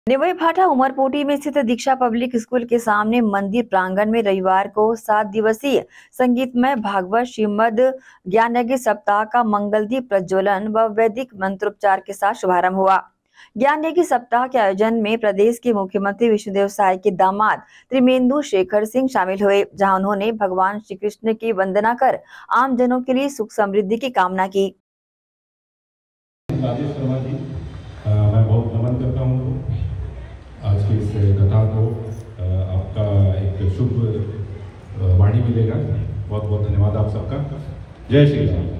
निवई भाटा उमरपोटी में स्थित दीक्षा पब्लिक स्कूल के सामने मंदिर प्रांगण में रविवार को 7 दिवसीय संगीतमय भागवत श्रीमद ज्ञान यज्ञ सप्ताह का मंगलदीप प्रज्वलन व वैदिक मंत्रोच्चार के साथ शुभारंभ हुआ। ज्ञान यज्ञ सप्ताह के आयोजन में प्रदेश के मुख्यमंत्री विष्णुदेव साय के दामाद त्रिमेंदु शेखर सिंह शामिल हुए, जहां उन्होंने भगवान श्री कृष्ण की वंदना कर आम जनों के लिए सुख समृद्धि की कामना की। मैं बहुत नमन करता हूँ आज की इस कथा को। आपका एक शुभ वाणी मिलेगा। बहुत बहुत धन्यवाद आप सबका। जय श्री राम।